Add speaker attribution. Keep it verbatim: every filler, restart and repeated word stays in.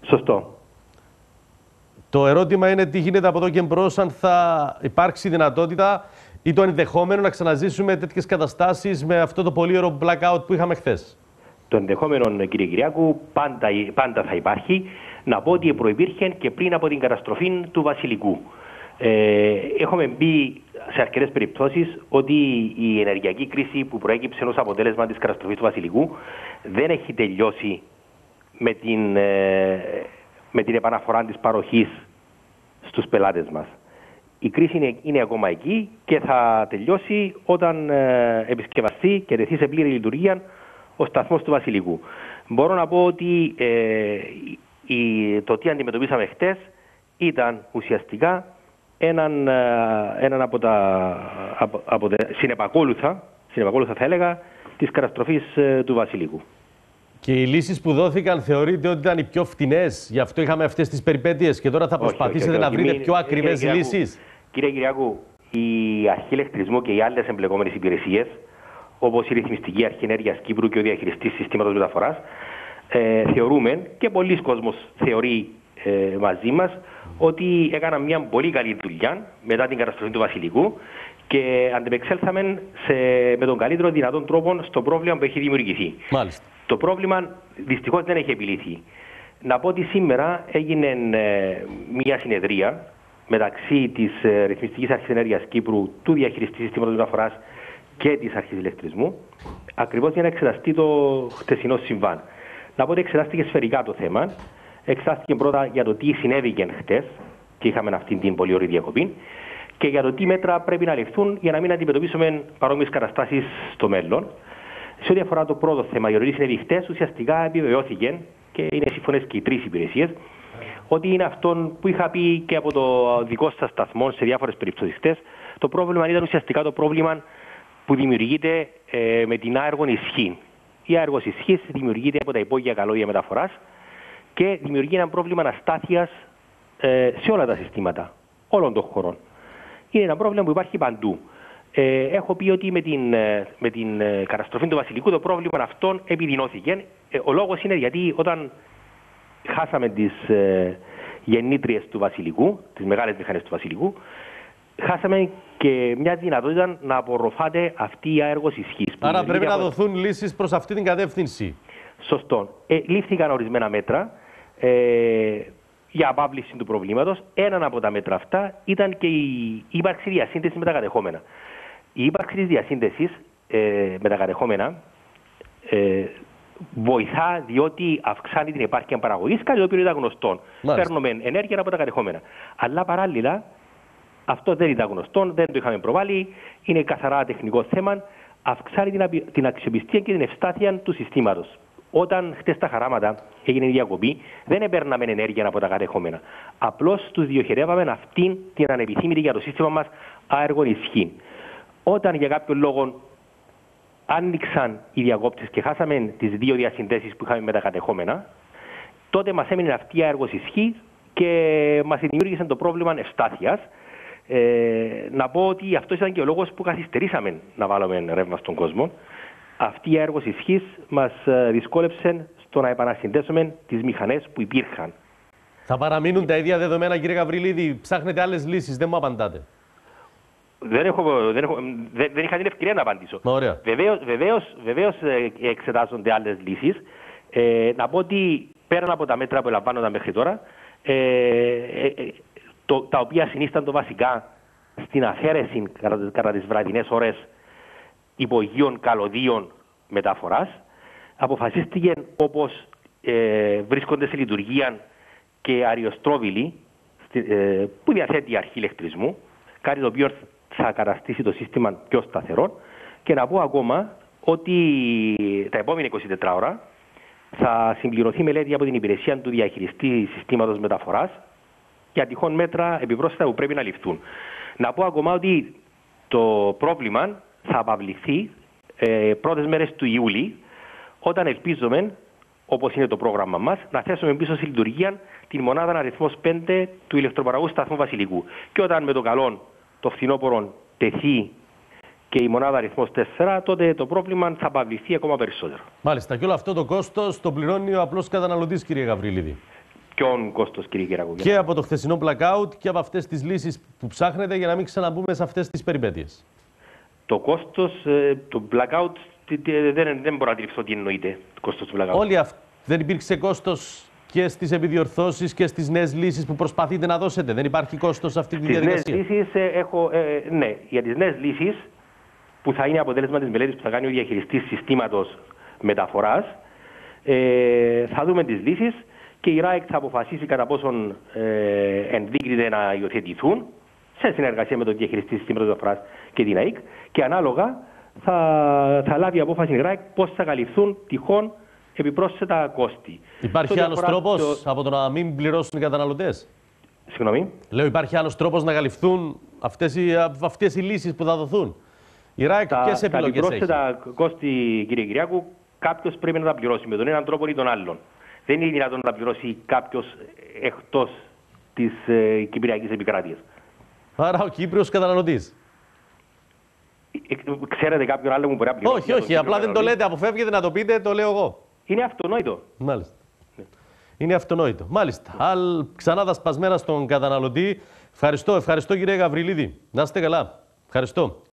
Speaker 1: Σωστό.
Speaker 2: Το ερώτημα είναι τι γίνεται από εδώ και μπρος, αν θα υπάρξει δυνατότητα ή το ενδεχόμενο να ξαναζήσουμε τέτοιες καταστάσεις με αυτό το πολύ ωραίο blackout που είχαμε χθες.
Speaker 1: Το ενδεχόμενο, κύριε Κυριάκου, πάντα, πάντα θα υπάρχει. Να πω ότι προϋπήρχε και πριν από την καταστροφή του Βασιλικού. Ε, έχουμε μπει σε αρκετές περιπτώσεις ότι η ενεργειακή κρίση που προέκυψε ως αποτέλεσμα της καταστροφής του Βασιλικού δεν έχει τελειώσει με την, ε, με την επαναφορά της παροχής στους πελάτες μας. Η κρίση είναι, είναι ακόμα εκεί και θα τελειώσει όταν ε, επισκευαστεί και τεθεί σε πλήρη λειτουργία ο σταθμός του Βασιλικού. Μπορώ να πω ότι ε, η, το τι αντιμετωπίσαμε χτες ήταν ουσιαστικά έναν, έναν από τα, από, από τα συνεπακόλουθα, συνεπακόλουθα θα έλεγα, της καταστροφής του Βασιλικού.
Speaker 2: Και οι λύσεις που δόθηκαν θεωρείτε ότι ήταν οι πιο φτηνές, γι' αυτό είχαμε αυτές τις περιπέτειες και τώρα θα προσπαθήσετε όχι, όχι, όχι, να βρείτε μην, πιο ακριβές κύριε λύσεις.
Speaker 1: Κύριε Κυριάκου, η Αρχή Ηλεκτρισμού και οι άλλες εμπλεκόμενες υπηρεσίες, όπως η Ρυθμιστική Αρχή Ενέργειας Κύπρου και ο Διαχειριστής Συστήματος Μεταφοράς, ε, θεωρούμε και πολλοί κόσμος θεωρεί ε, μαζί μας ότι έκαναν μια πολύ καλή δουλειά μετά την καταστροφή του Βασιλικού και αντεπεξέλθαμε σε, με τον καλύτερο δυνατόν τρόπο στο πρόβλημα που έχει δημιουργηθεί.
Speaker 2: Μάλιστα.
Speaker 1: Το πρόβλημα δυστυχώς δεν έχει επιλύθει. Να πω ότι σήμερα έγινε ε, μια συνεδρία μεταξύ της ε, Ρυθμιστικής Αρχής Ενέργειας Κύπρου, του Διαχειριστή Συστήματος Μεταφοράς και της Αρχής Ηλεκτρισμού, ακριβώς για να εξεταστεί το χτεσινό συμβάν. Να πω ότι εξετάστηκε σφαιρικά το θέμα. Εξετάστηκε πρώτα για το τι συνέβηκε χτες και είχαμε αυτή την πολύ ωραία διακοπή και για το τι μέτρα πρέπει να ληφθούν για να μην αντιμετωπίσουμε παρόμοιες καταστάσεις στο μέλλον. Σε ό,τι αφορά το πρώτο θέμα, για το τι συνέβη χτες, ουσιαστικά επιβεβαιώθηκε και είναι σύμφωνες και οι τρεις υπηρεσίες ότι είναι αυτό που είχα πει και από το δικό σας σταθμό σε διάφορες περιπτώσεις χτες. Το πρόβλημα ήταν ουσιαστικά το πρόβλημα που δημιουργείται ε, με την άεργον ισχύ. Η άεργος ισχύς δημιουργείται από τα υπόγεια καλώδια μεταφοράς και δημιουργεί ένα πρόβλημα αστάθειας ε, σε όλα τα συστήματα, όλων των χωρών. Είναι ένα πρόβλημα που υπάρχει παντού. Ε, έχω πει ότι με την, με την καταστροφή του Βασιλικού το πρόβλημα αυτό επιδεινώθηκε. Ε, ο λόγος είναι γιατί όταν χάσαμε τις ε, γεννήτριες του Βασιλικού, τις μεγάλες μηχανές του Βασιλικού, χάσαμε και μια δυνατότητα να απορροφάται αυτή η άεργος ισχύς.
Speaker 2: Άρα πρέπει να από... δοθούν λύσεις προς αυτή την κατεύθυνση.
Speaker 1: Σωστό. Ε, λήφθηκαν ορισμένα μέτρα ε, για απάβληση του προβλήματος. Έναν από τα μέτρα αυτά ήταν και η ύπαρξη διασύνδεσης με τα κατεχόμενα. Η ύπαρξη της διασύνδεσης ε, με τα κατεχόμενα ε, βοηθά διότι αυξάνει την επάρκεια παραγωγής, κάτι το οποίο ήταν γνωστό. Παίρνουμε ενέργεια από τα κατεχόμενα. Αλλά παράλληλα, αυτό δεν ήταν γνωστό, δεν το είχαμε προβάλει, είναι καθαρά τεχνικό θέμα, αυξάνει την, την αξιοπιστία και την ευστάθεια του συστήματος. Όταν χτες τα χαράματα έγινε η διακοπή, δεν έπαιρναμε ενέργεια από τα κατεχόμενα. Απλώς τους διοχερεύαμε αυτήν την ανεπιθύμητη για το σύστημα μας άεργον ισχύ. Όταν για κάποιο λόγο άνοιξαν οι διακόπτες και χάσαμε τις δύο διασυνδέσεις που είχαμε με τα κατεχόμενα, τότε μας έμεινε αυτή η άεργος ισχύ και μας δημιούργησε το πρόβλημα ευστάθειας. Ε, να πω ότι αυτό ήταν και ο λόγος που καθυστερήσαμε να βάλουμε ρεύμα στον κόσμο. Αυτή η άεργος ισχύς μας δυσκόλεψε στο να επανασυνδέσουμε τις μηχανές που υπήρχαν.
Speaker 2: Θα παραμείνουν τα ίδια δεδομένα, κύριε Γαβριλίδη? Ψάχνετε άλλες λύσεις, δεν μου απαντάτε.
Speaker 1: Δεν, έχω, δεν, έχω, δεν, δεν είχα την ευκαιρία να απαντήσω. Βεβαίως, βεβαίως, βεβαίως εξετάζονται άλλες λύσεις. Ε, να πω ότι πέραν από τα μέτρα που ελαμβάνονταν μέχρι τώρα, ε, ε, το, τα οποία συνίστανται βασικά στην αφαίρεση κατά, κατά τις βραδινές ώρες υπογείων καλωδίων μεταφοράς, αποφασίστηκε όπως ε, βρίσκονται σε λειτουργία και αριοστρόβιλοι ε, που διαθέτει η Αρχή Ηλεκτρισμού, κάτι το οποίο θα καταστήσει το σύστημα πιο σταθερό. Και να πω ακόμα ότι τα επόμενα είκοσι τέσσερις ώρα θα συμπληρωθεί μελέτη από την υπηρεσία του Διαχειριστή Συστήματος Μεταφοράς για τυχόν μέτρα επιπρόσθετα που πρέπει να ληφθούν. Να πω ακόμα ότι το πρόβλημα θα απαυληθεί ε, πρώτες μέρες του Ιούλη, όταν ελπίζουμε, όπως είναι το πρόγραμμα μας, να θέσουμε πίσω στη λειτουργία την μονάδα αριθμός πέντε του ηλεκτροπαραγωγού σταθμού Βασιλικού. Και όταν με το καλό το φθινόπωρο τεθεί και η μονάδα αριθμός τέσσερα, τότε το πρόβλημα θα απαυληθεί ακόμα περισσότερο.
Speaker 2: Μάλιστα. Και όλο αυτό το κόστος το πληρώνει ο απλός καταναλωτής, κύριε Γαβριλίδη?
Speaker 1: Ποιον κόστος, κύριε Κυριακού?
Speaker 2: Και από το χθεσινό blackout και από αυτές τις λύσεις που ψάχνετε για να μην ξαναμπούμε σε αυτές τις περιπέτειες.
Speaker 1: Το κόστος, το blackout, δεν, δεν μπορώ να αντιληφθώ τι εννοείται, το κόστος του blackout.
Speaker 2: Όλοι αυ... Δεν υπήρξε κόστος και στις επιδιορθώσεις και στις νέες λύσεις που προσπαθείτε να δώσετε? Δεν υπάρχει κόστος σε αυτή τη διαδικασία?
Speaker 1: Στις νέες λύσεις έχω, ε, ναι, για τις νέες λύσεις που θα είναι αποτέλεσμα της μελέτης που θα κάνει ο διαχειριστής συστήματος μεταφοράς, ε, θα δούμε τις λύσεις και η ΡΑΕΚ θα αποφασίσει κατά πόσον ε, ενδείκνυται να υιοθετηθούν σε συνεργασία με τον διαχειριστή συστήματος μεταφοράς και την ΑΕΚ, και ανάλογα θα, θα λάβει απόφαση η ΡΑΕΚ πώς θα καλυφθούν τυχόν επιπρόσθετα κόστη.
Speaker 2: Υπάρχει άλλος τρόπος το... από το να μην πληρώσουν οι καταναλωτές?
Speaker 1: Συγγνώμη.
Speaker 2: Λέω, υπάρχει άλλος τρόπος να καλυφθούν αυτές οι, αυτές οι λύσεις που θα δοθούν? Η ΡΑΕΚ ποιες επιλογές έχει?
Speaker 1: Τα επιπρόσθετα κόστη, κύριε Κυριακού, κάποιος πρέπει να τα πληρώσει με τον έναν τρόπο ή τον άλλον. Δεν είναι δυνατόν να πληρώσει κάποιος εκτός της ε, Κυπριακής επικράτειας.
Speaker 2: Άρα ο Κύπριος καταναλωτής.
Speaker 1: Ε, ξέρετε κάποιον άλλο που μπορεί να πληρώσει?
Speaker 2: Όχι, όχι, απλά δεν το λέτε, αποφεύγετε να το πείτε, το λέω εγώ.
Speaker 1: Είναι αυτονόητο.
Speaker 2: Μάλιστα. Ναι. Είναι αυτονόητο. Μάλιστα. Ναι. Αλ, ξανά τα σπασμένα στον καταναλωτή. Ευχαριστώ, ευχαριστώ κύριε Γαβριλίδη. Να είστε καλά. Ευχαριστώ.